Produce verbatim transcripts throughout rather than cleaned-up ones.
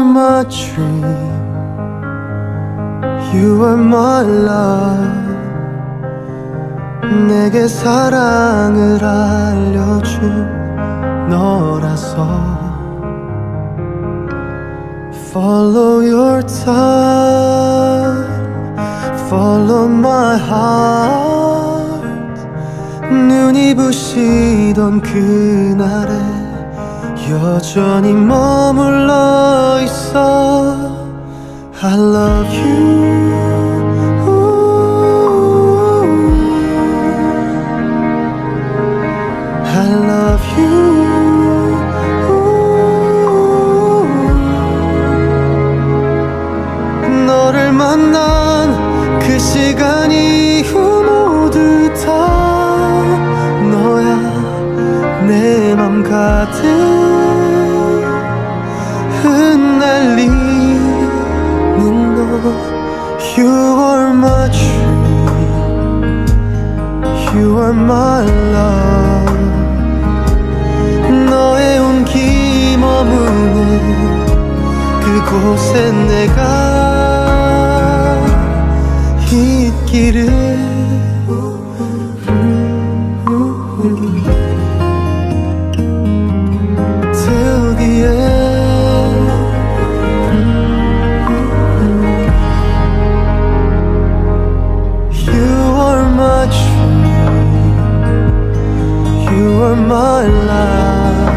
my dream. You are my love. 내게 사랑을 알려준 너라서. Follow your time, follow my heart. 눈이 부시던 그날에 여전히 머물러 있어. I love you. I love you. 너를 만난 그 시간 이후 모두 다 너야. 내 맘 가득 흩날리는 너. You are my dream. You are my love. 너의 온기 머무는 그곳에 내가 있기를. Till the end. You are my dream. You are my life.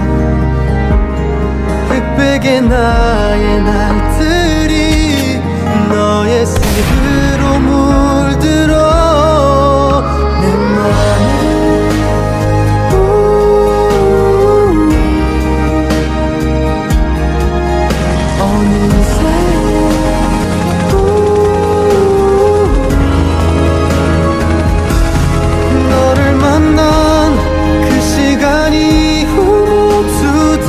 흑백의 나의 날들이 너의 색으로 물들어 내 맘을. 어느새 너를 만난 그 시간 이후 모두 다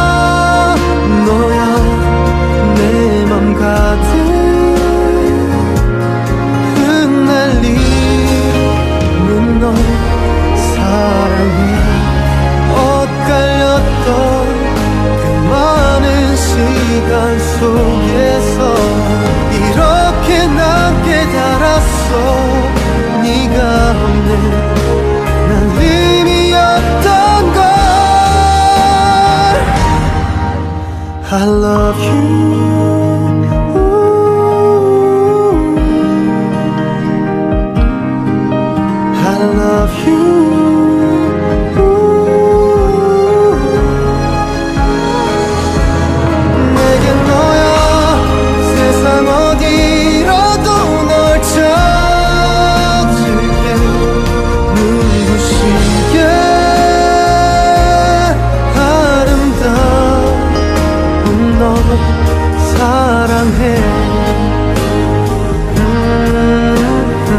너야. 내 맘 가득 흩날리는 너. 사랑해. 엇갈렸던 그 많은 시간 속에서 이렇게 난 깨달았어. 네가 없는 난 의미 없던 걸. I love you. I love you. 내겐 너야. 세상 어디로도 널 찾을게. 눈부시게 아름다운 너 사랑해. 음, 음.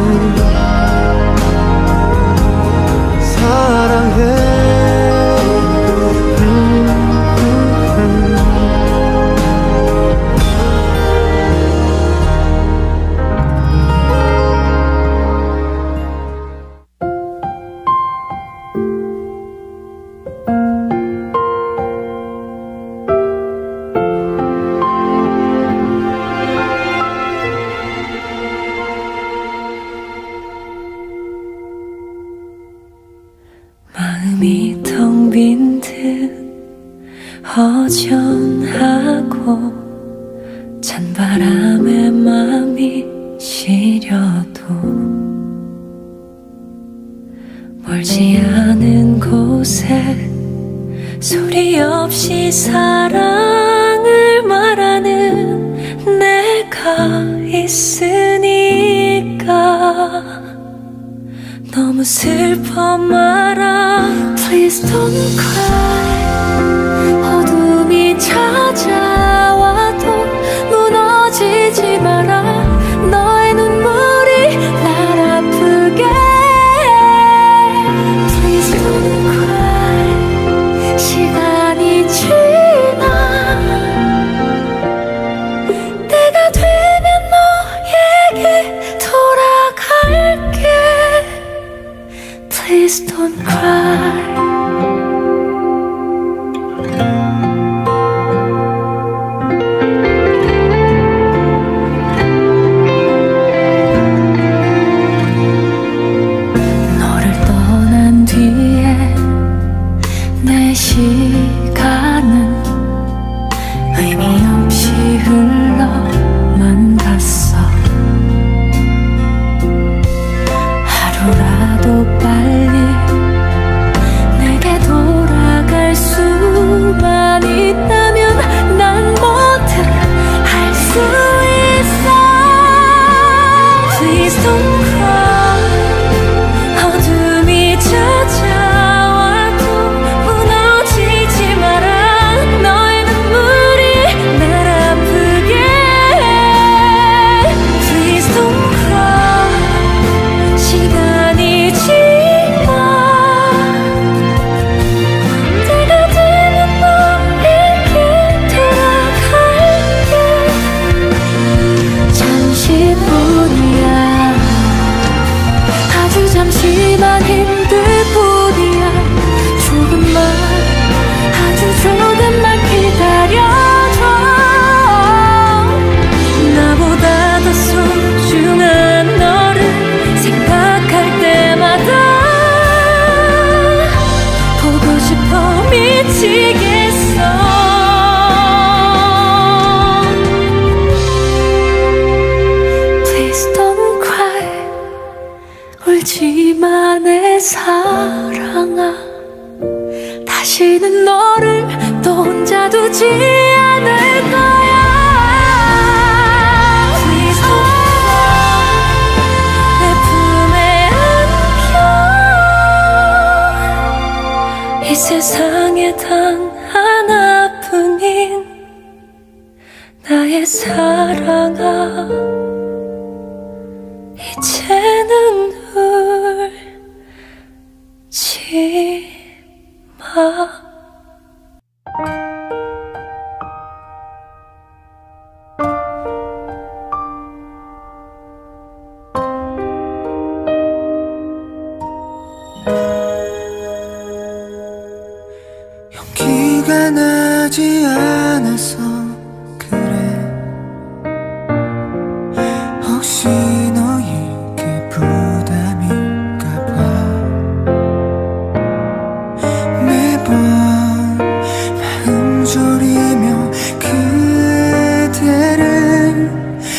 사랑해. 음, 음, 음. 마음이 텅 빈 듯 허전하고 찬바람에 마음이 시려도 멀지 않은 곳에 소리 없이 사랑을 말하는 내가 있으니까 너무 슬퍼 말아. Please don't cry. 어둠이 찾아와도 무너지지 마라. 너의 눈물이 날 아프게 해. Please don't cry. 시간이 지나 때가 되면 너에게 돌아갈게. Please don't cry. 내 시간은 의미 없이 흘러만 갔어. 하루라도 빨리 내게 돌아갈 수만 있다면 난 뭐든 할 수 있어. Please don't cry. 어둠이 찾아와도 무너지지 마라. 너의 눈물이 날 아프게 해. Please don't cry. 시간이 지나 때가 되면 너에게 돌아갈게. 잠시뿐이야. 아주 잠시만 힘들 뿐이야. 조금만, 아주 조금만 기다려줘. 나보다 더 소중한 너를 생각할 때마다 보고 싶어 미치겠어. Please don't cry. 울지마 내 사랑아. 다시는 너를 또 혼자 두지 않을 거야. Please don't cry. 내 품에 안겨. 이 세상에 단 하나뿐인 나의 사랑아. 이제는 울지 마. 용기가 나지 않아서 그래. 혹시 너에게 부담일까봐 매번 마음 졸이며 그대를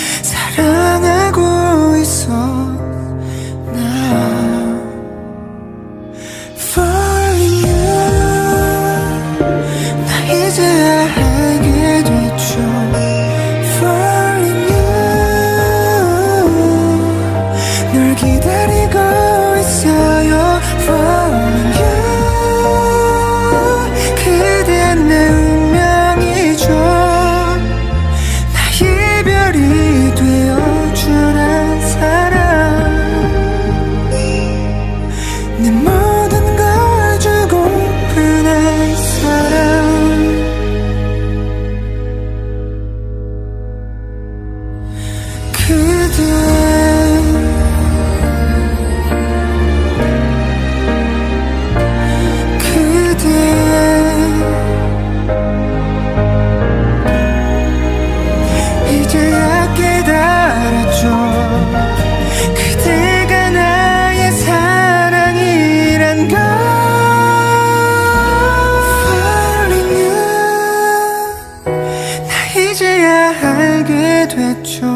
사랑하고 있어. 나 Falling you. 나 이제야 알게 됐죠. Falling you. 널 기다리고 있어요. Falling you. 그대 내 운명이죠. 나 이별이 되어주는 사람. 내 모든 걸 주고픈 할 사람. 그대 이제야 깨달았죠. 그대가 나의 사랑이란 걸. Falling you. 나 이제야 알게 됐죠.